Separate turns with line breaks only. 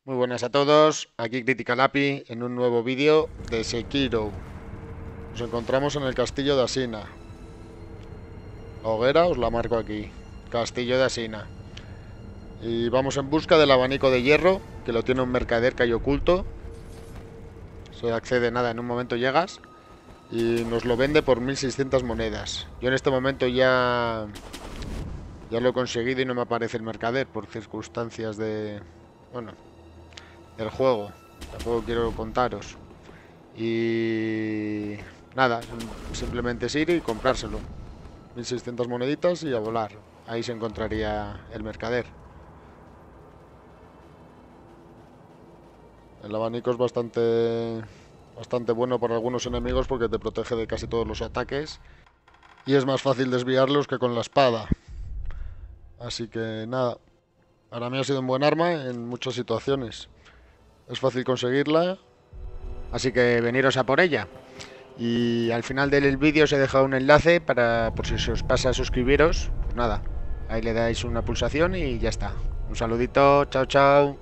Muy buenas a todos, aquí Critical Api en un nuevo vídeo de Sekiro. Nos encontramos en el castillo de Asina. La hoguera os la marco aquí, castillo de Asina. Y vamos en busca del abanico de hierro, que lo tiene un mercader que hay oculto. Se accede nada, en un momento llegas y nos lo vende por 1600 monedas. Yo en este momento ya lo he conseguido y no me aparece el mercader por circunstancias bueno, del juego. Tampoco quiero contaros. Y nada, simplemente es ir y comprárselo. 1600 moneditas y a volar. Ahí se encontraría el mercader. El abanico es bastante bueno para algunos enemigos porque te protege de casi todos los ataques. Y es más fácil desviarlos que con la espada. Así que nada, para mí ha sido un buen arma en muchas situaciones. Es fácil conseguirla, así que veniros a por ella. Y al final del vídeo os he dejado un enlace para, por si se os pasa, a suscribiros. Pues nada, ahí le dais una pulsación y ya está. Un saludito, chao, chao.